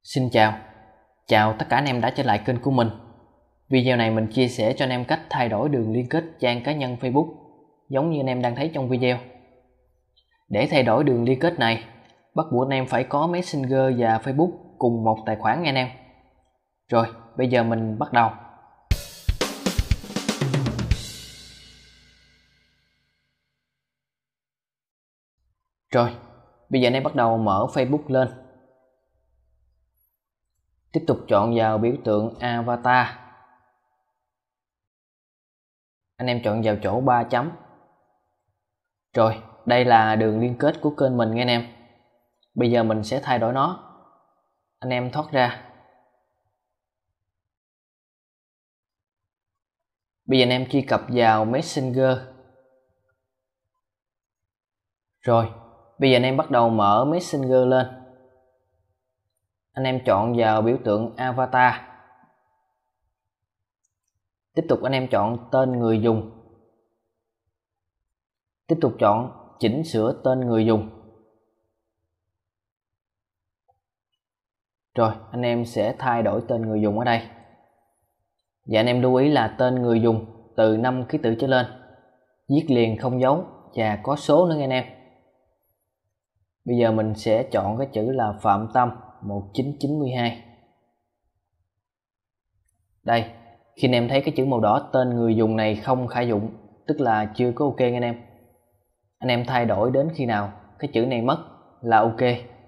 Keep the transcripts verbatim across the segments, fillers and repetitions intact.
Xin chào, chào tất cả anh em đã trở lại kênh của mình. Video này mình chia sẻ cho anh em cách thay đổi đường liên kết trang cá nhân Facebook, giống như anh em đang thấy trong video. Để thay đổi đường liên kết này, bắt buộc anh em phải có Messenger và Facebook cùng một tài khoản nha anh em. Rồi, bây giờ mình bắt đầu. Rồi, bây giờ anh em bắt đầu mở Facebook lên. Tiếp tục chọn vào biểu tượng Avatar. Anh em chọn vào chỗ ba chấm. Rồi, đây là đường liên kết của kênh mình nha anh em. Bây giờ mình sẽ thay đổi nó. Anh em thoát ra. Bây giờ anh em truy cập vào Messenger. Rồi, bây giờ anh em bắt đầu mở Messenger lên. Anh em chọn vào biểu tượng Avatar. Tiếp tục anh em chọn tên người dùng. Tiếp tục chọn chỉnh sửa tên người dùng. Rồi, anh em sẽ thay đổi tên người dùng ở đây. Và anh em lưu ý là tên người dùng từ năm ký tự trở lên, viết liền không dấu và có số nữa nha anh em. Bây giờ mình sẽ chọn cái chữ là Phạm Tâm một chín chín hai. Đây, khi anh em thấy cái chữ màu đỏ tên người dùng này không khả dụng, tức là chưa có ok nha anh em. Anh em thay đổi đến khi nào cái chữ này mất là ok.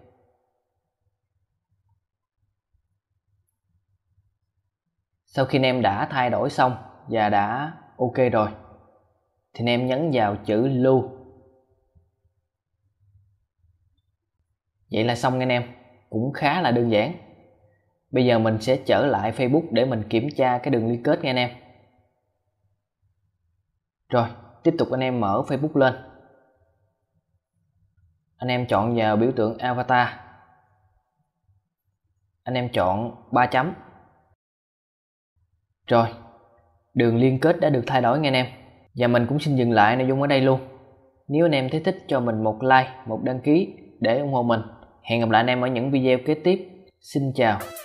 Sau khi anh em đã thay đổi xong và đã ok rồi, thì anh em nhấn vào chữ lưu. Vậy là xong nha anh em, cũng khá là đơn giản. Bây giờ mình sẽ trở lại Facebook để mình kiểm tra cái đường liên kết nha anh em. Rồi, tiếp tục anh em mở Facebook lên. Anh em chọn vào biểu tượng Avatar. Anh em chọn ba chấm. Rồi, đường liên kết đã được thay đổi nha anh em. Và mình cũng xin dừng lại nội dung ở đây luôn. Nếu anh em thấy thích cho mình một like, một đăng ký để ủng hộ mình. Hẹn gặp lại anh em ở những video kế tiếp. Xin chào.